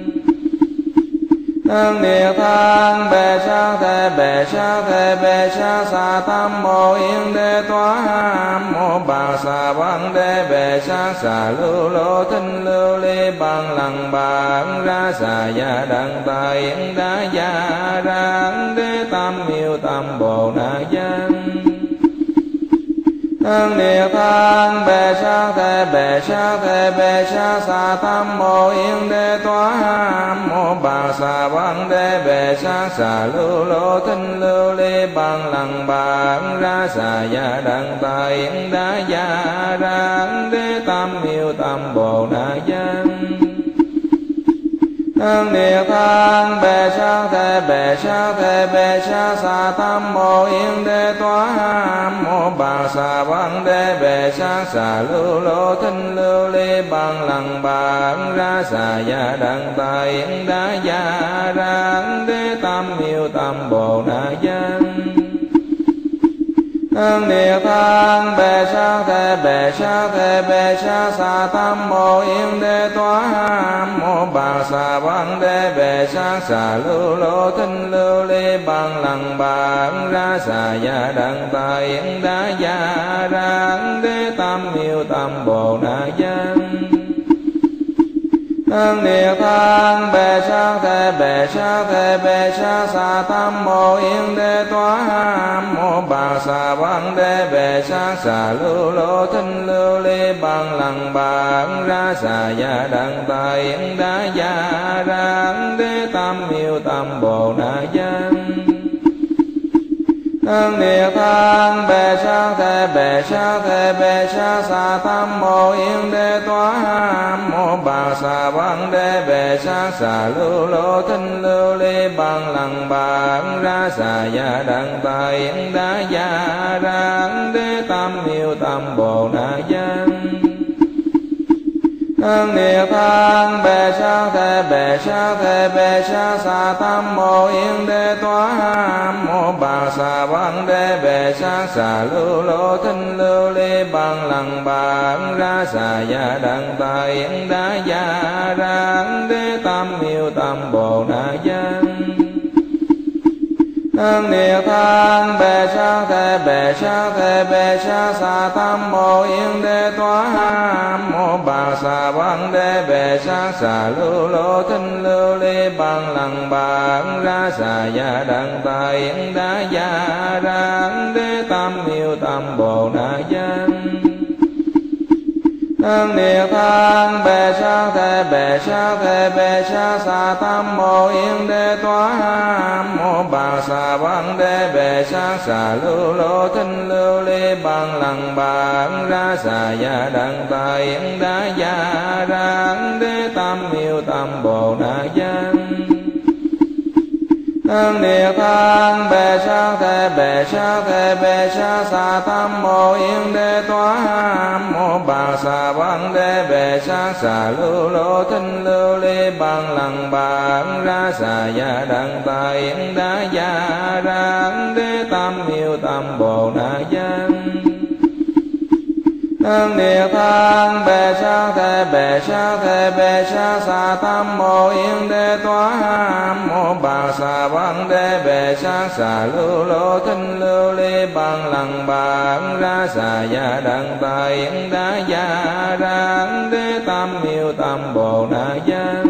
A: Nâng địa thang bệ sa thế bệ sa thế bệ sa sa tam mô yên đế toa ham mô bà sa văn đế bệ sa sa lưu lô thinh lưu ly bằng lăng bằng ra sa ya đăng ta yên đá ya ráng đế tam miêu tam bồ đà dân Nâng địa thang bệ sa thế bệ sa thế bệ sa sa tam mô yên đế toa ham mô bà sa văn đế bệ sa sa lưu lô thinh lưu ly bằng lăng bằng ra sa ya đăng ta yên đá ya ráng đế tam miêu tam bồ đà dân Hương địa thang bề sa thế bề sa thế bề sa sa tam mô yên đế toa ham mô bà sa văn đế bề sa sa lưu lô thinh lưu ly bằng lăng bản ra sa ya đăng ta yên đá ya rang đế tam miêu tam bồ na dân. Hương địa thang bề sa thế bề sa thế bề sa sa tam mô yên đế toa ham mô bà sa văn đế bề sa sa lưu lô thinh lưu ly bằng lăng bản ra sa ya đăng ta yên đá ya rang đế tam miêu tam bồ na dân. Hương địa thang bề sa thế bề sa thế bề sa sa tam mô yên đế toa ham mô bà sa văn đế bề sa sa lưu lô thinh lưu ly bằng lăng bản ra sa ya đăng ta yên đá ya rang đế tam miêu tam bồ na dân. Hương địa thang bề sa thế bề sa thế bề sa sa tam mô yên đế toa ham mô bà sa văn đế bề sa sa lưu lô thinh lưu ly bằng lăng bản ra sa ya đăng ta yên đá ya rang đế tam miêu tam bồ na dân. Hương địa thang bề sa thế bề sa thế bề sa sa tam mô yên đế toa ham mô bà sa văn đế bề sa sa lưu lô thinh lưu ly bằng lăng bản ra sa ya đăng ta yên đá ya rang đế tam miêu tam bồ na dân. Hương địa thang bề sa thế bề sa thế bề sa sa tam mô yên đế toa ham mô bà sa văn đế bề sa sa lưu lô thinh lưu ly bằng lăng bản ra sa ya đăng ta yên đá ya rang đế tam miêu tam bồ na dân. Hương địa thang bề sa thế bề sa thế bề sa sa tam mô yên đế toa ham mô bà sa văn đế bề sa sa lưu lô thinh lưu ly bằng lăng bản ra sa ya đăng ta yên đá ya rang đế tam miêu tam bồ na dân. Hương địa thang bề sa thế bề sa thế bề sa sa tam mô yên đế toa ham mô bà sa văn đế bề sa sa lưu lô thinh lưu ly bằng lăng bản ra sa ya đăng ta yên đá ya rang đế tam miêu tam bồ na dân. Hương địa thang bề sa thế bề sa thế bề sa sa tam mô yên đế toa ham mô bà sa văn đế bề sa sa lưu lô thinh lưu ly bằng lăng bản ra sa ya đăng ta yên đá ya rang đế tam miêu tam bồ na dân.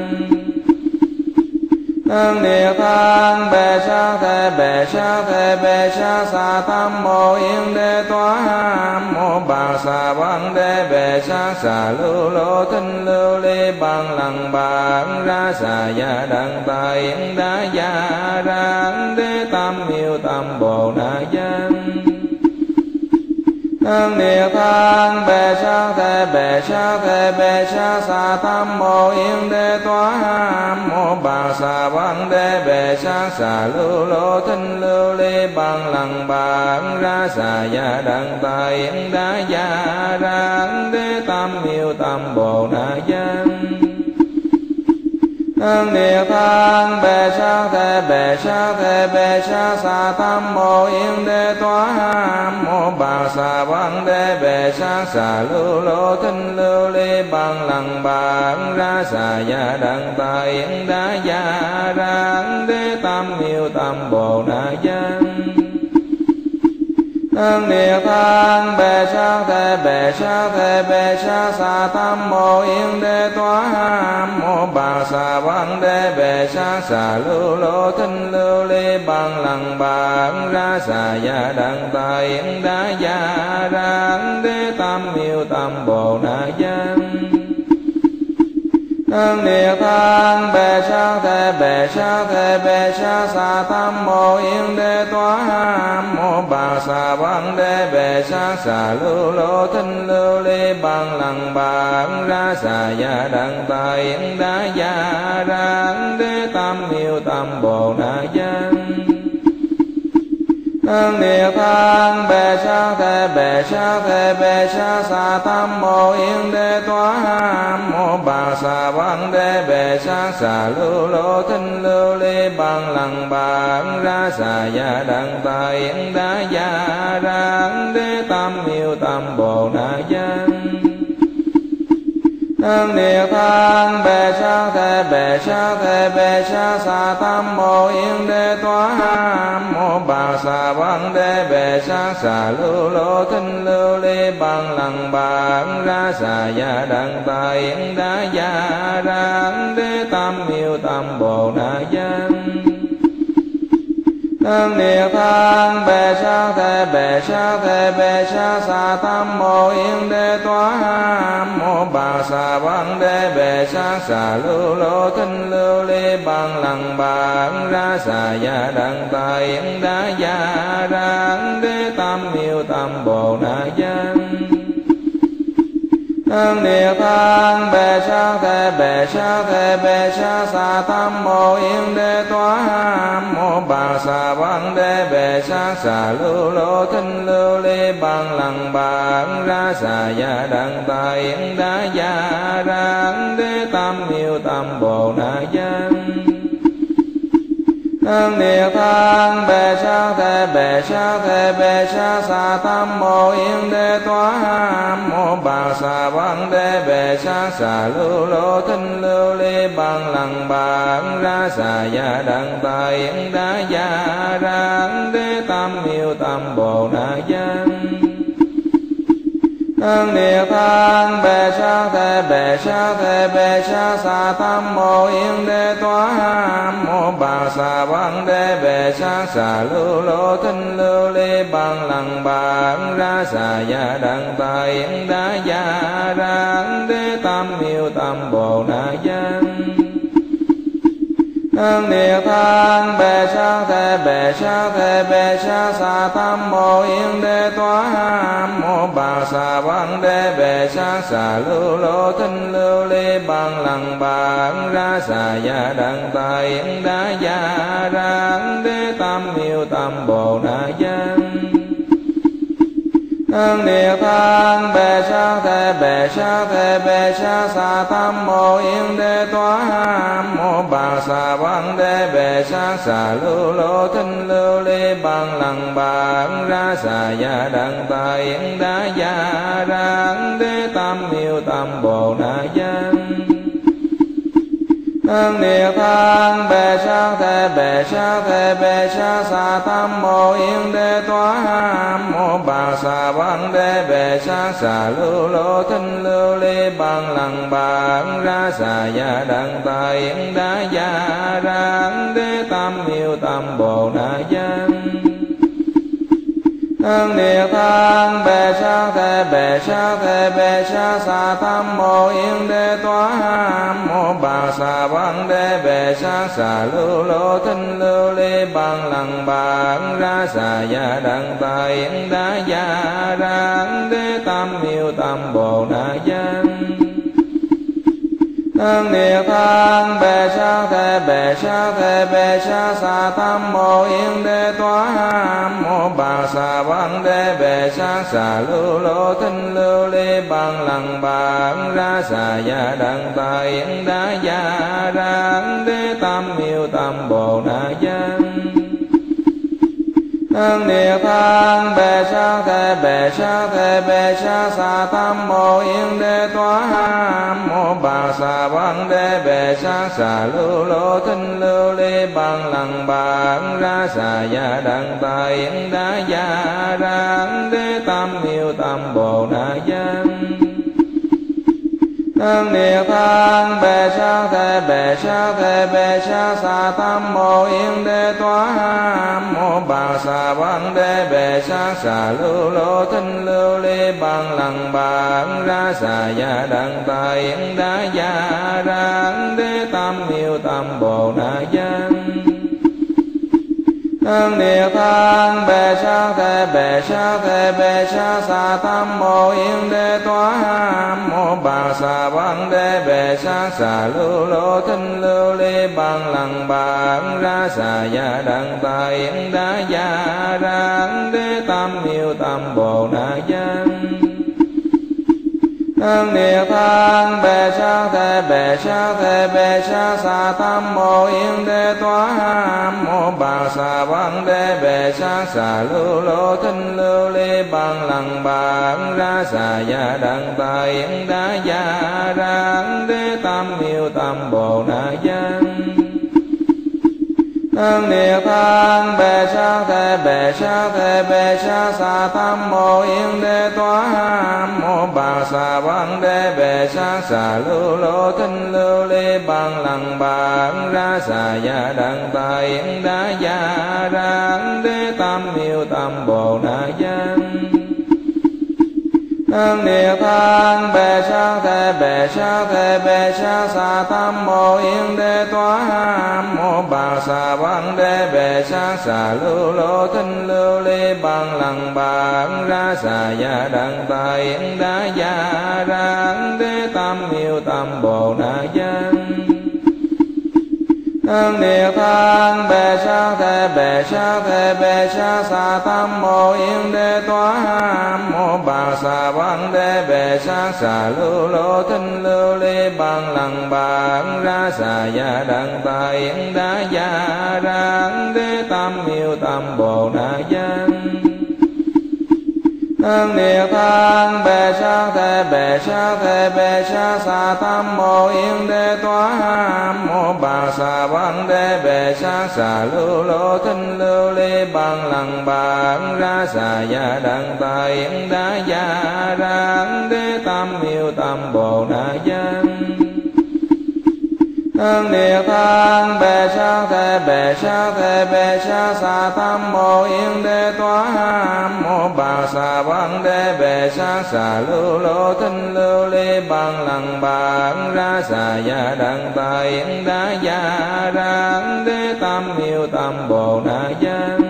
A: Hương địa thang bề sa thế bề sa thế bề sa sa tam mô yên đế toa ham mô bà sa văn đế bề sa sa lưu lô thinh lưu ly bằng lăng bản ra sa ya đăng ta yên đá ya rang đế tam miêu tam bồ na dân. Hương địa thang bề sa thế bề sa thế bề sa sa tam mô yên đế toa ham mô bà sa văn đế bề sa sa lưu lô thinh lưu ly bằng lăng bản ra sa ya đăng ta yên đá ya rang đế tam miêu tam bồ na dân. Hương địa thang bề sa thế bề sa thế bề sa sa tam mô yên đế toa ham mô bà sa văn đế bề sa sa lưu lô thinh lưu ly bằng lăng bản ra sa ya đăng ta yên đá ya rang đế tam miêu tam bồ na dân. Hương địa thang bề sa thế bề sa thế bề sa sa tam mô yên đế toa ham mô bà sa văn đế bề sa sa lưu lô thinh lưu ly bằng lăng bản ra sa ya đăng ta yên đá ya rang đế tam miêu tam bồ na dân. Nâng Địa Tạng Bệ Sa Thế Bệ Sa Thế Bệ Sa Sa Tam Mô Yên Đế Toa Ham Mô Bà Sa Văn Đế Bệ Sa Sa Lưu Lô Thinh Lưu Ly Bằng Lăng Bằng Ra Sa Gia Đăng Ta Yên Đá Gia Rang Đế Tam Miêu Tam Bồ Na Dân Nâng Địa Tạng Bệ Sa Thế Bệ Sa Thế Bệ Sa Sa Tam Mô Yên Đế Toa Ham Mô Bà Sa Văn Đế Bệ Sa Sa Lưu Lô Thinh Lưu Ly Bằng Lăng Bằng Ra Sa Gia Đăng Ta Yên Đá Gia Rang Đế Tam Miêu Tam Bồ Na Dân Nâng Địa Tạng Bệ Sa Thế Bệ Sa Thế Bệ Sa Sa Tam Mô Yên Đế Toa Ham Mô Bà Sa Văn Đế Bệ Sa Sa Lưu Lô Thinh Lưu Ly Bằng Lăng Bằng Ra Sa Gia Đăng Ta Yên Đá Gia Rang Đế Tam Miêu Tam Bồ Na Dân Nâng Địa Tạng Bệ Sa Thế Bệ Sa Thế Bệ Sa Sa Tam Mô Yên Đế Toa Ham Mô Bà Sa Văn Đế Bệ Sa Sa Lưu Lô Thinh Lưu Ly Bằng Lăng Bằng Ra Sa Gia Đăng Ta Yên Đá Gia Rang Đế Tam Miêu Tam Bồ Na Dân Nâng Địa Tạng Bệ Sa Thế Bệ Sa Thế Bệ Sa Sa Tam Mô Yên Đế Toa Ham Mô Bà Sa Văn Đế Bệ Sa Sa Lưu Lô Thinh Lưu Ly Bằng Lăng Bằng Ra Sa Gia Đăng Ta Yên Đá Gia Rang Đế Tam Miêu Tam Bồ Na Dân Nâng Địa Tạng Bệ Sa Thế Bệ Sa Thế Bệ Sa Sa Tam Mô Yên Đế Toa Ham Mô Bà Sa Văn Đế Bệ Sa Sa Lưu Lô Thinh Lưu Ly Bằng Lăng Bằng Ra Sa Gia Đăng Ta Yên Đá Gia Rang Đế Tam Miêu Tam Bồ Na Dân Nâng Địa Tạng Bệ Sa Thế Bệ Sa Thế Bệ Sa Sa Tam Mô Yên Đế Toa Ham Mô Bà Sa Văn Đế Bệ Sa Sa Lưu Lô Thinh Lưu Ly Bằng Lăng Bằng Ra Sa Gia Đăng Ta Yên Đá Gia Rang Đế Tam Miêu Tam Bồ Na Dân Nâng Địa Tạng Bệ Sa Thế Bệ Sa Thế Bệ Sa Sa Tam Mô Yên Đế Toa Ham Mô Bà Sa Văn Đế Bệ Sa Sa Lưu Lô Thinh Lưu Ly Bằng Lăng Bằng Ra Sa Gia Đăng Ta Yên Đá Gia Rang Đế Tam Miêu Tam Bồ Na Dân Nâng Địa Tạng Bệ Sa Thế Bệ Sa Thế Bệ Sa Sa Tam Mô Yên Đế Toa Ham Mô Bà Sa Văn Đế Bệ Sa Sa Lưu Lô Thinh Lưu Ly Bằng Lăng Bằng Ra Sa Gia Đăng Ta Yên Đá Gia Rang Đế Tam Miêu Tam Bồ Na Dân Nâng Địa Tạng Bệ Sa Thế Bệ Sa Thế Bệ Sa Sa Tam Mô Yên Đế Toa Ham Mô Bà Sa Văn Đế Bệ Sa Sa Lưu Lô Thinh Lưu Ly Bằng Lăng Bằng Ra Sa Gia Đăng Ta Yên Đá Gia Rang Đế Tam Miêu Tam Bồ Na Dân Nâng Địa Tạng Bệ Sa Thế Bệ Sa Thế Bệ Sa Sa Tam Mô Yên Đế Toa Ham Mô Bà Sa Văn Đế Bệ Sa Sa Lưu Lô Thinh Lưu Ly Bằng Lăng Bằng Ra Sa Gia Đăng Ta Yên Đá Gia Rang Đế Tam Miêu Tam Bồ Na Dân Nâng Địa Tạng Bệ Sa Thế Bệ Sa Thế Bệ Sa Sa Tam Mô Yên Đế Toa Ham Mô Bà Sa Văn Đế Bệ Sa Sa Lưu Lô Thinh Lưu Ly Bằng Lăng Bằng Ra Sa Gia Đăng Ta Yên Đá Gia Rang Đế Tam Miêu Tam Bồ Na Dân Nâng Địa Tạng Bệ Sa Thế Bệ Sa Thế Bệ Sa Sa Tam Mô Yên Đế Toa Ham Mô Bà Sa Văn Đế Bệ Sa Sa Lưu Lô Thinh Lưu Ly Bằng Lăng Bằng Ra Sa Gia Đăng Ta Yên Đá Gia Rang Đế Tam Miêu Tam Bồ Na Dân Hương địa thang bệ sa thế bệ sa thế bệ sa sa tam mô yên đế toa ham mô bà sa văn đế bệ sa sa lưu lô thinh lưu ly bằng lăng bản ra sa gia đăng ta yên đá gia rang đế tam miêu tam bồ na dân. Hương địa thang bệ sa thế bệ sa thế bệ sa sa tam mô yên đế toa ham mô bà sa văn đế bệ sa sa lưu lô thinh lưu ly bằng lăng bản ra sa gia đăng ta yên đá gia rang đế tam miêu tam bồ na dân. Hương địa thang bệ sa thế bệ sa thế bệ sa sa tam mô yên đế toa ham mô bà sa văn đế bệ sa sa lưu lô thinh lưu ly bằng lăng bản ra sa gia đăng ta yên đá gia rang đế tam miêu tam bồ na dân. Hương địa thang bệ sa thế bệ sa thế bệ sa sa tam mô yên đế toa ham mô bà sa văn đế bệ sa sa lưu lô thinh lưu ly bằng lăng bản ra sa gia đăng ta yên đá gia rang đế tam miêu tam bồ na dân. Hương địa thang bệ sa thế bệ sa thế bệ sa sa tam mô yên đế toa ham mô bà sa văn đế bệ sa sa lưu lô thinh lưu ly bằng lăng bản ra sa gia đăng ta yên đá gia rang đế tam miêu tam bồ na dân. Hương địa thang bệ sa thế bệ sa thế bệ sa sa tam mô yên đế toa ham mô bà sa văn đế bệ sa sa lưu lô thinh lưu ly bằng lăng bản ra sa gia đăng ta yên đá gia rang đế tam miêu tam bồ na dân. Hương địa thang bệ sa thế bệ sa thế bệ sa sa tam mô yên đế toa ham mô bà sa văn đế bệ sa sa lưu lô thinh lưu ly bằng lăng bản ra sa gia đăng ta yên đá gia rang đế tam miêu tam bồ na dân. Hương địa thang bệ sa thế bệ sa thế bệ sa sa tam mô yên đế toa ham mô bà sa văn đế bệ sa sa lưu lô thinh lưu ly bằng lăng bản ra sa gia đăng ta yên đá gia rang đế tam miêu tam bồ na dân.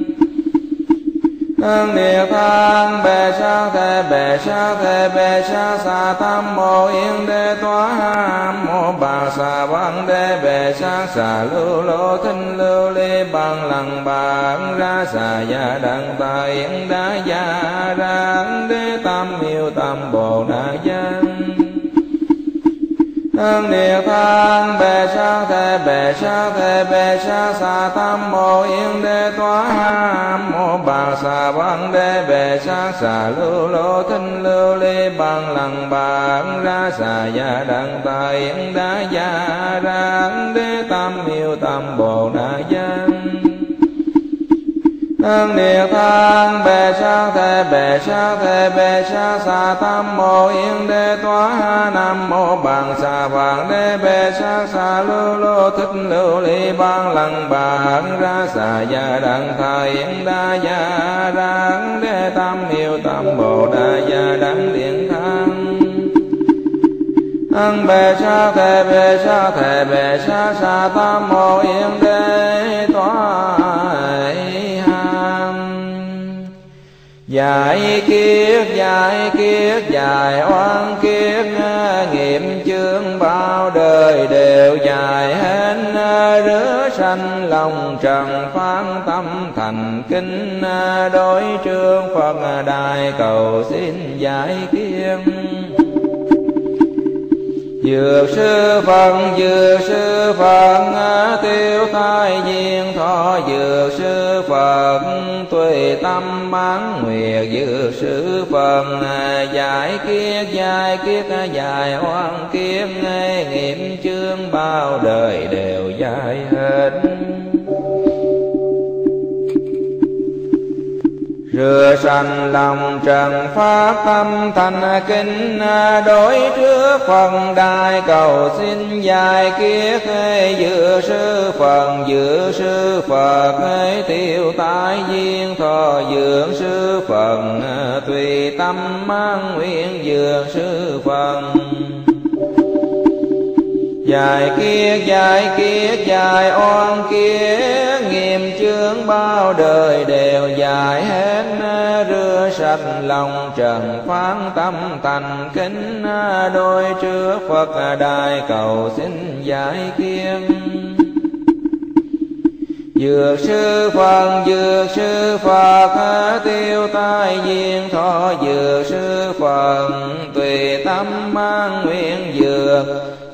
A: Hương địa thang bệ sa thế bệ sa thế bệ sa sa tam mô yên đế toa ham mô bà sa văn đế bệ sa sa lưu lô thinh lưu ly bằng lăng bản ra sa gia đăng ta yên đá gia rang đế tam miêu tam bồ na dân. Hương địa thang bệ sa thế bệ sa thế bệ sa sa tam mô yên đế toa ham mô bà sa văn đế bệ sa sa lưu lô thinh lưu ly bằng lăng bản ra sa gia đăng ta yên đá gia rang đế tam miêu tam bồ na dân. Hương địa thang bệ sa thế bệ sa thế bệ sa sa tam mô yên đế toa nam mô bằng sa văn đế bệ sa sa lưu lô thích lưu ly bằng lăng bản ra sa gia đăng ta yên đá gia rang đế tam miêu tam bồ đà gia đăng điện thang. Hương bệ sa thế bệ sa thế bệ sa sa tam mô yên đế toa giải kiết giải kiết giải oan kiết nghiệm chương bao đời đều dài hết rứa sanh lòng trần phán tâm thành kinh đối trương Phật đại cầu xin giải kiết. Dược sư Phật dược sư Phật tiêu thai duyên thọ dược sư Phật tùy tâm bán nguyệt dược sư Phật giải kiết giải kiết giải oan kiếp nghiệm chương bao đời đều dài hết rửa sạch lòng trần phát tâm thành kính, đối trước Phật đại cầu xin dài kiết. Dự sư Phật dự sư Phật tiêu tai duyên thọ dưỡng sư Phật, tùy tâm mang nguyện dường sư Phật. Dài kiết dài kiết dài oan kiết, nghiêm chướng bao đời đều dài hết. Rửa sạch lòng trần phán tâm thành kính, đôi trước Phật đại cầu xin giải kiết. Dược sư Phật dược sư Phật tiêu tai duyên thọ dược sư Phật, tùy tâm mang nguyện dược